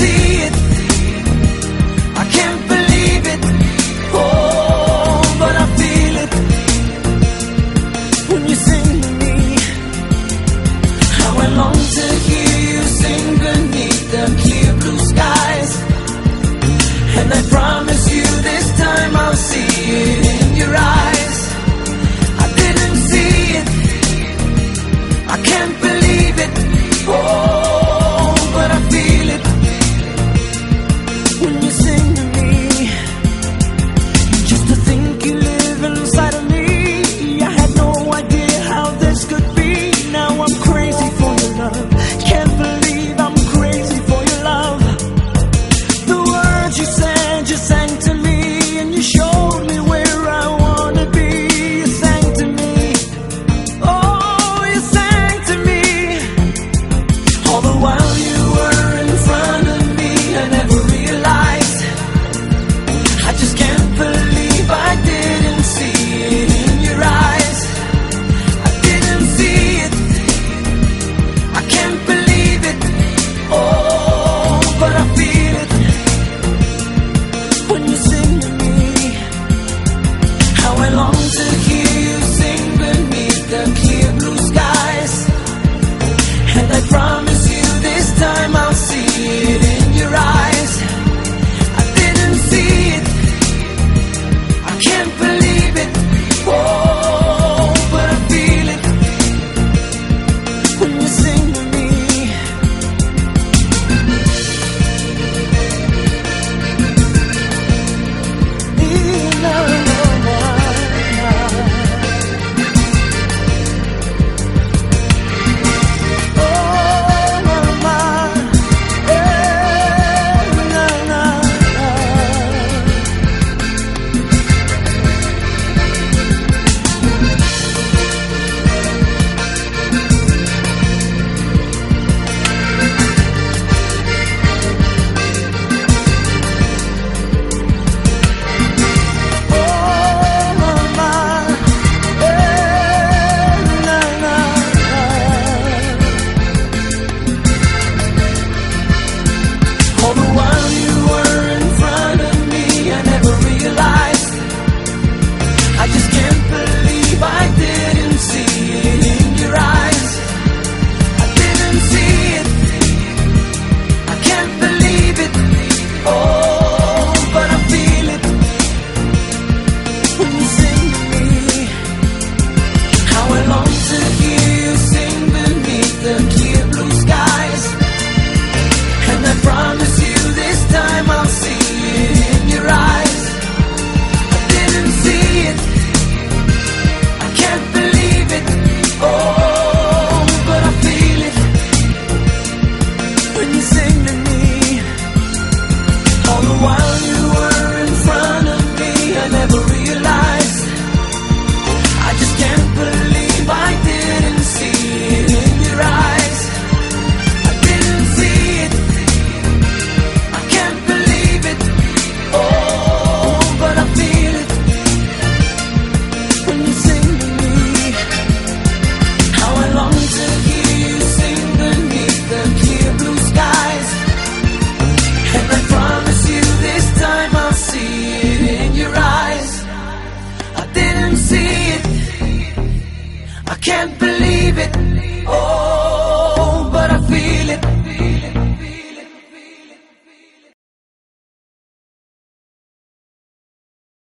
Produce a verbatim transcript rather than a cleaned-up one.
see it, I can't believe it. Oh, but I feel it when you sing to me. How I long to hear you sing beneath the clear blue skies. And I promise you this time I'll see it in your eyes. I didn't see it, I can't believe it. Oh, but I feel it when you sing to me. Just to think you live inside of me, I had no idea how this could be. Now I'm crazy for your love, can't believe I'm crazy for your love. The words you said, you sang to me, and you showed me where I wanna be. You sang to me, oh, you sang to me. All the while you were in front of me, I never realized. I just can't believe I didn't see it in your eyes. I didn't see it, I can't believe it. Oh, but I feel it when you sing to me. How I long to hear you sing beneath the clear blue skies. And I promise you this time I'll see it in your eyes. I didn't see it, I can't believe it. Oh, but I feel it when you sing to me. Na, na, na, na. Oh, mama, eh, na, na, na. Oh, mama, eh, na, na, na. All the while you were in front of me, I never realized. I just can't believe I didn't see it in your eyes. I didn't see it, I can't believe it. Oh, but I feel it when you sing to me. How I long to hear you sing beneath the clear blue skies. And I promise you this time I'll see it in your eyes. I didn't see it, I can't believe it. Oh, but I feel it when you sing to me. All the while you were in front of me, I never realized. I just can't believe I didn't see it in your eyes. I didn't see it, I can't believe it. Oh, but I feel it when you sing to me. How I long to hear you sing beneath the clear blue skies. And I promise you this time I'll see it in your eyes. I didn't see it, I can't believe it. Oh,